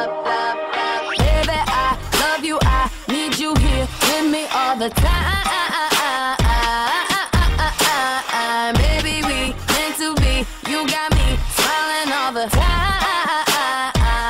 Baby, I love you, I need you here with me all the time. Baby, we meant to be, you got me smiling all the time.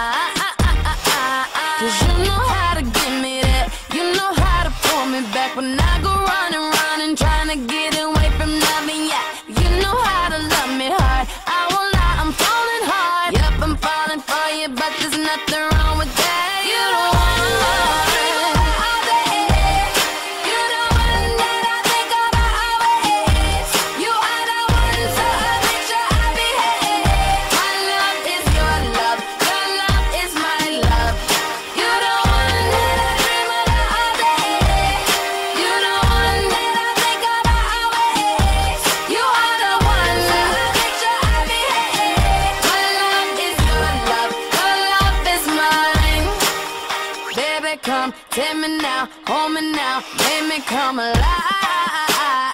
'Cause you know how to give me that, you know how to pull me back when I go running, running, trying to get away from nothing, yeah. You know how to love me hard, I won't lie, I'm falling hard. Yep, I'm falling for you, but there's nothing wrong with that. You don't wanna love me all day. You the one that I think about always. You are the one, so I make sure I behave. My love is your love is my love. You the one that I dream about all day. You the one that I think about always. You are the one, so I make sure I behave. My love is your love is mine. Baby, come take me now, hold me now, make me come alive.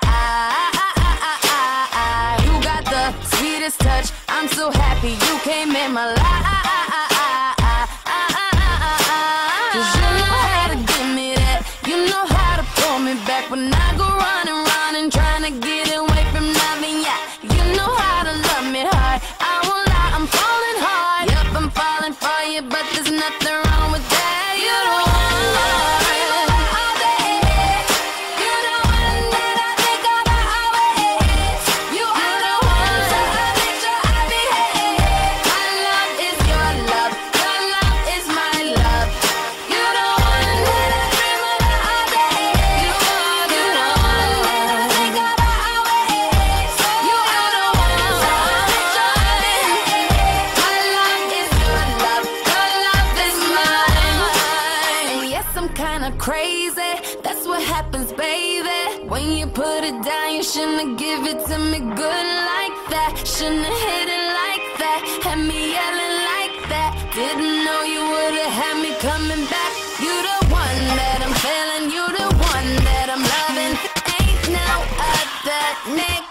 You got the sweetest touch, I'm so happy you came in my life. 'Cause you know how to give me that, you know how to pull me back when I go running, running, trying to get away from nothing, yeah. You know how to love me hard, I won't lie, I'm falling hard. Yep, I'm falling for you, but there's nothing wrong with that. You don't wanna love me all day. You the one that I think about always. You are the one, so I make sure I behave. My love is your love is my love. You the one that I dream about all day. You are the one that I think about always. You are the one, so I make sure I behave. My love is your love is mine. And yes, I'm kinda crazy, that's what happens, baby. When you put it down, you shouldn't give it to me good like that. Shouldn't hit it like that, had me yelling like that. Didn't know you would've had me coming back. You the one that I'm feeling, you the one that I'm loving. Ain't no other nigga